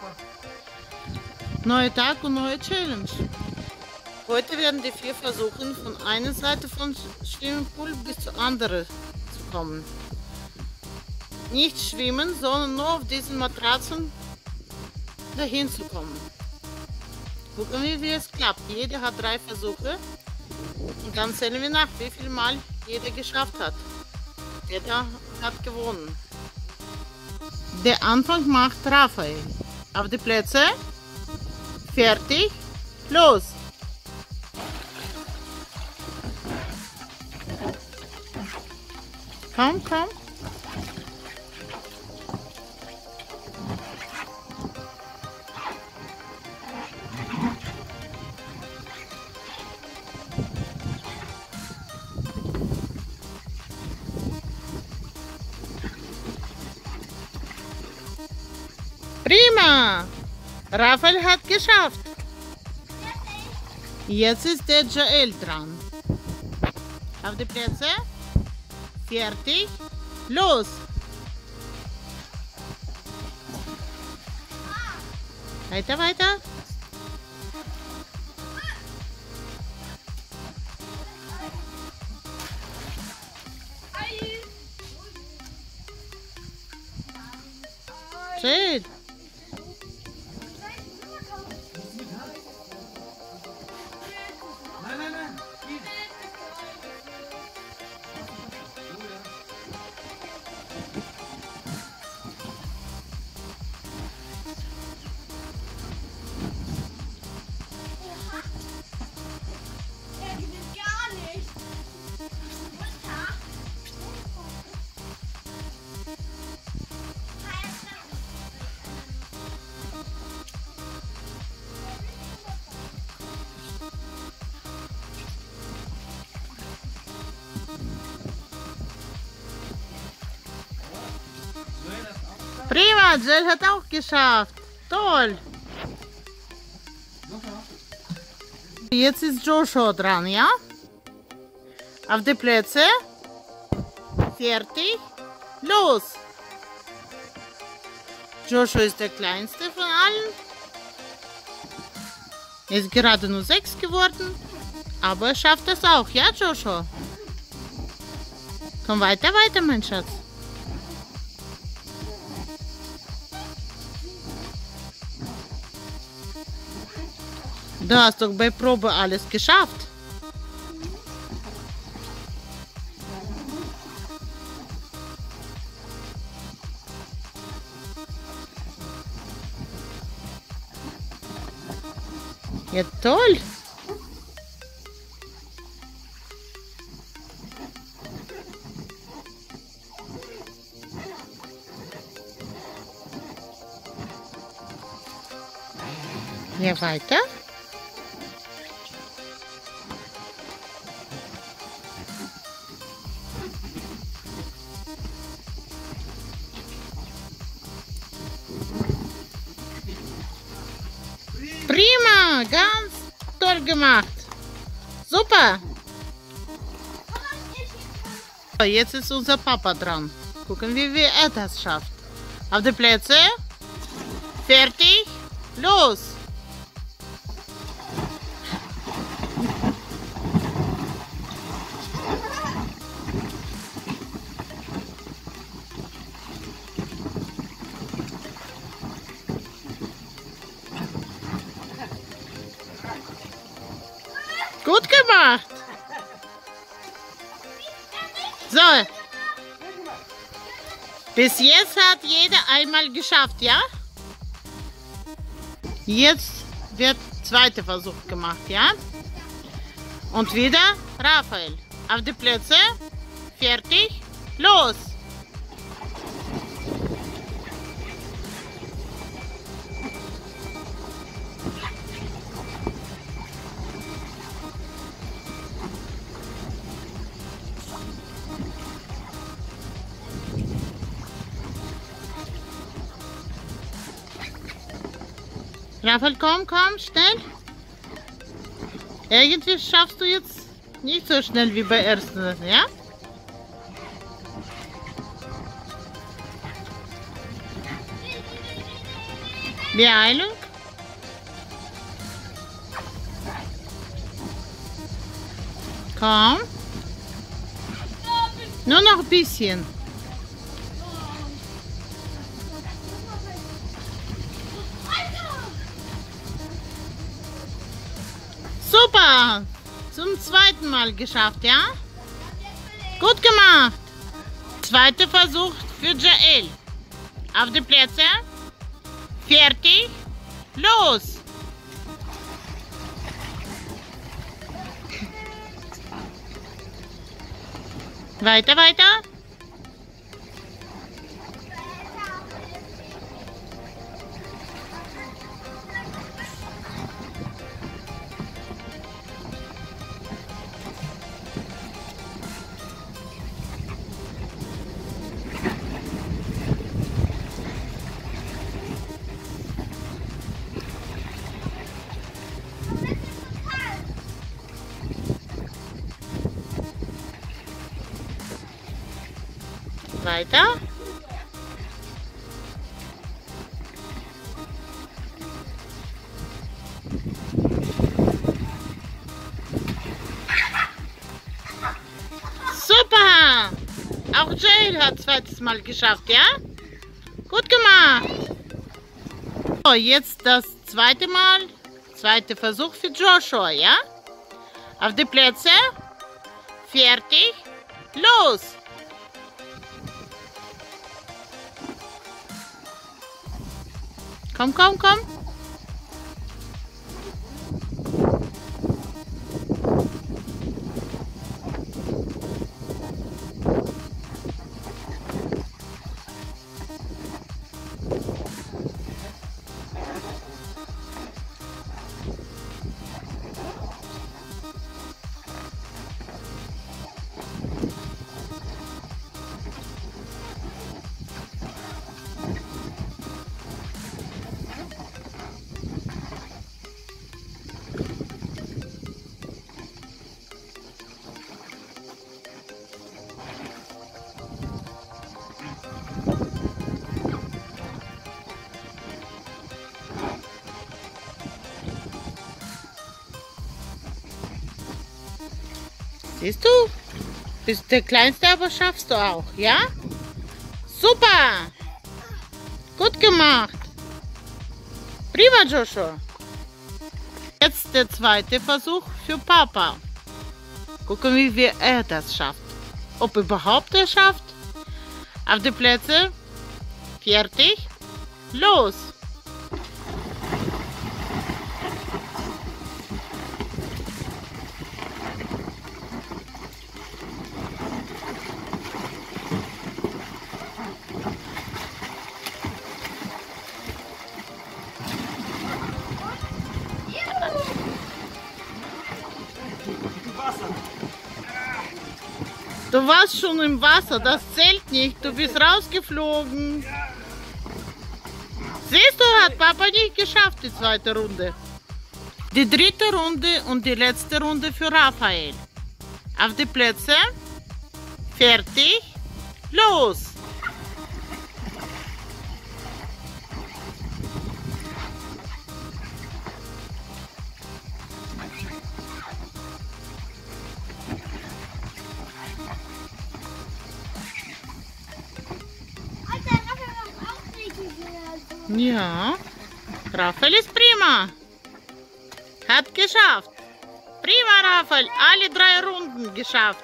Neuer Tag und neue Challenge. Heute werden die 4 versuchen, von einer Seite vom Schwimmpool bis zur anderen zu kommen. Nicht schwimmen, sondern nur auf diesen Matratzen dahin zu kommen. Gucken wir, wie es klappt. Jeder hat 3 Versuche und dann zählen wir nach, wie viel Mal jeder geschafft hat. Jeder hat gewonnen. Der Anfang macht Raphael. Auf die Plätze. Fertig. Los. Komm, komm. Prima! Raphael hat geschafft. Jetzt ist der Joel dran. Auf die Plätze. Fertig. Los! Weiter, weiter. Schön. Prima, Joel hat auch geschafft. Toll. Jetzt ist Joshua dran, ja? Auf die Plätze. Fertig. Los. Joshua ist der kleinste von allen. Er ist gerade nur 6 geworden. Aber er schafft das auch, ja, Joshua? Komm weiter, weiter, mein Schatz. Du hast doch bei Probe alles geschafft. Ja, toll. Ja, weiter. Prima, ganz toll gemacht. Super. Jetzt ist unser Papa dran. Gucken wir, wie er das schafft. Auf die Plätze. Fertig. Los. Gut gemacht. So. Bis jetzt hat jeder einmal geschafft, ja? Jetzt wird zweiter Versuch gemacht, ja? Und wieder Raphael. Auf die Plätze. Fertig. Los. Raphael, komm, komm, schnell. Irgendwie schaffst du jetzt nicht so schnell wie bei ersten, ja? Beeilung. Komm. Nur noch ein bisschen. Super. Zum zweiten Mal geschafft, ja? Gut gemacht. Zweiter Versuch für Jael. Auf die Plätze. Fertig. Los. Weiter, weiter. Weiter. Super! Auch Jael hat zweites Mal geschafft, ja? Gut gemacht! So, jetzt das zweite Mal. Zweiter Versuch für Joshua, ja? Auf die Plätze. Fertig. Los! Komm, komm, komm. Siehst du? Bist der Kleinste, aber schaffst du auch, ja? Super! Gut gemacht! Prima, Joshua! Jetzt der zweite Versuch für Papa. Gucken, wie er das schafft. Ob überhaupt er schafft. Auf die Plätze. Fertig. Los! Du warst schon im Wasser, das zählt nicht. Du bist rausgeflogen. Siehst du, hat Papa nicht geschafft, die zweite Runde. Die dritte Runde und die letzte Runde für Raphael. Auf die Plätze. Fertig. Los! Ja, Raphael ist prima. Hat geschafft. Prima, Raphael. Alle 3 Runden geschafft.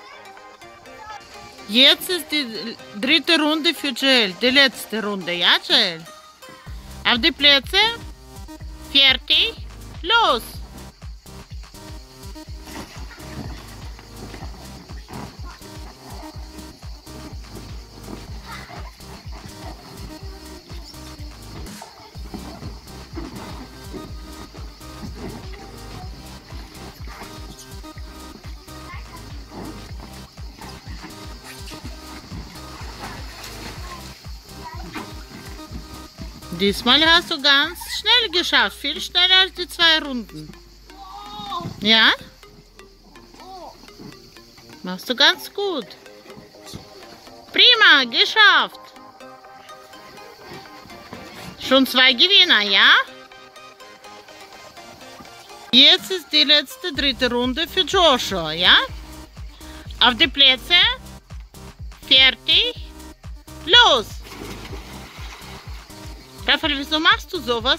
Jetzt ist die dritte Runde für Jael. Die letzte Runde, ja, Jael? Auf die Plätze. Fertig. Los! Diesmal hast du ganz schnell geschafft, viel schneller als die 2 Runden. Ja? Machst du ganz gut. Prima, geschafft. Schon 2 Gewinner, ja? Jetzt ist die letzte, dritte Runde für Joshua, ja? Auf die Plätze. Fertig. Los! Raphael, wieso machst du sowas?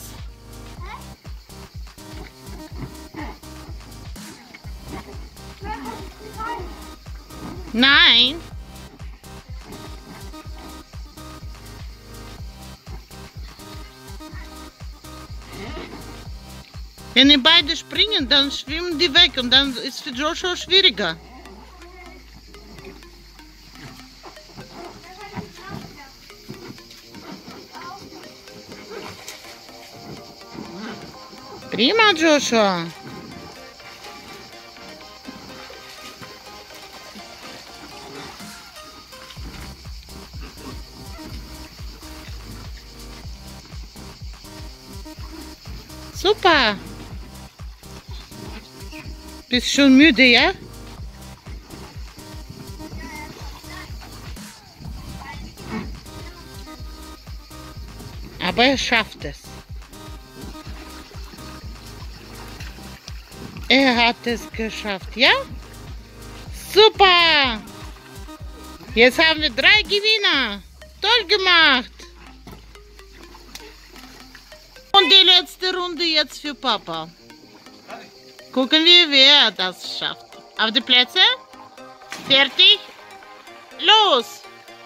Nein. Wenn die beide springen, dann schwimmen die weg und dann ist es für Joshua schwieriger. Prima, Joshua. Super. Bist schon müde, ja? Aber er schafft es. Er hat es geschafft, ja? Super! Jetzt haben wir 3 Gewinner. Toll gemacht! Und die letzte Runde jetzt für Papa. Gucken wir, wer das schafft. Auf die Plätze. Fertig. Los!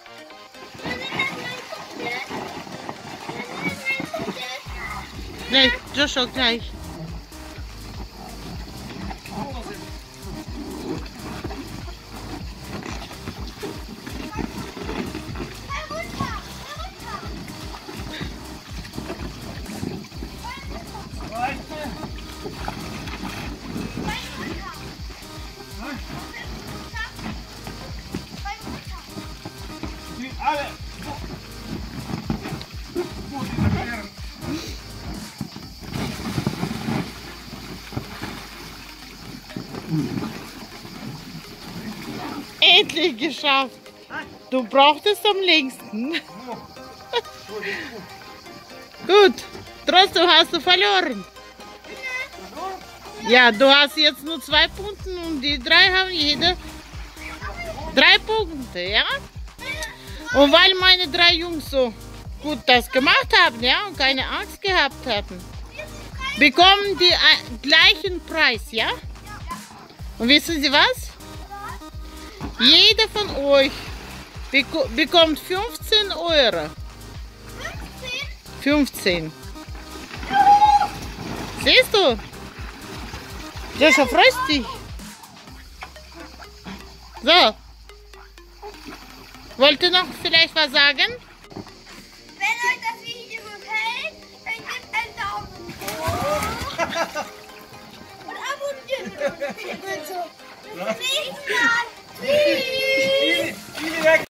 Gleich, Joshua, gleich. Endlich geschafft. Du brauchtest am längsten. Gut, trotzdem hast du verloren. Ja, du hast jetzt nur 2 Punkte und die 3 haben jede 3 Punkte, ja? Und weil meine 3 Jungs so gut das gemacht haben, ja, und keine Angst gehabt hatten, bekommen die gleichen Preis, ja? Und wissen Sie was? Jeder von euch bekommt 15 Euro. 15. Siehst du? Joshua, freust dich? So. Wollt ihr noch vielleicht was sagen? Wenn euch das